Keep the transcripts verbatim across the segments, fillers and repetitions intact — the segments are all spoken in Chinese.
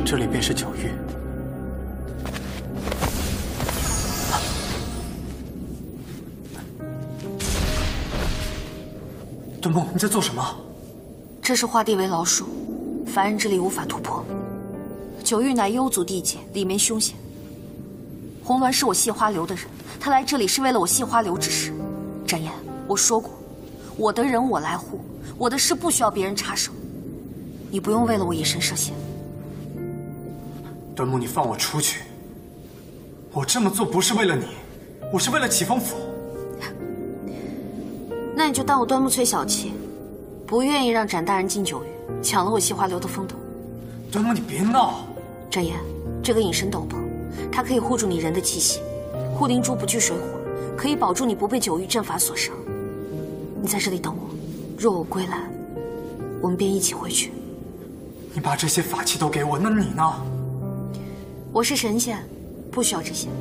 这里便是九域。端木，你在做什么？ 这是画地为牢术，凡人之力无法突破。九域乃幽族地界，里面凶险。红鸾是我系花流的人，他来这里是为了我系花流之事。展颜，我说过，我的人我来护，我的事不需要别人插手。你不用为了我以身涉险。 端木，你放我出去！我这么做不是为了你，我是为了启风府。 那你就当我端木翠小气，不愿意让展大人进九域，抢了我系花流的风头。 端木，你别闹！ 展颜，这个隐身斗篷，它可以护住你人的气息，护灵珠不惧水火，可以保住你不被九域阵法所伤。你在这里等我，若我归来，我们便一起回去。 你把这些法器都给我，那你呢？ 我是神仙，不需要这些。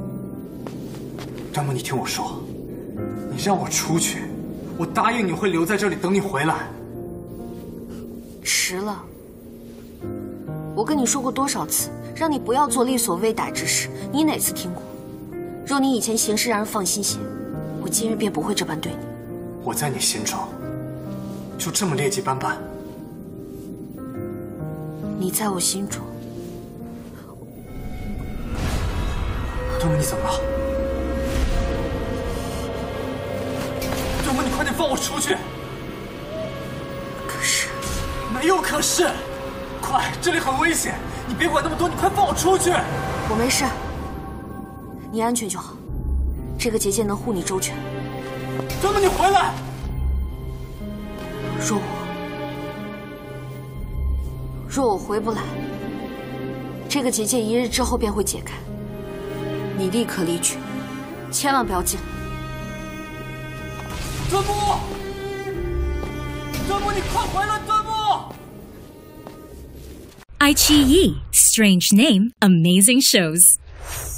端木，你听我说，你让我出去，我答应你会留在这里等你回来。 迟了。我跟你说过多少次，让你不要做力所未逮之事，你哪次听过？若你以前行事让人放心些，我今日便不会这般对你。 我在你心中就这么劣迹斑斑？ 你在我心中。 端木，你怎么了？端木，你快点放我出去！ 可是， 没有可是，快，这里很危险，你别管那么多，你快放我出去！ 我没事，你安全就好，这个结界能护你周全。 端木，你回来！ 若我若我回不来，这个结界一日之后便会解开。你立刻离去，千万不要进来。 端木，端木，你快回来！端木。 爱奇艺 Strange Name Amazing Shows。